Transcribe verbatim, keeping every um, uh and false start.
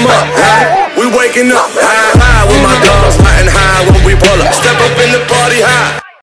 up high. We waking up high, high with my dogs hot and high when we pull up. Step up in the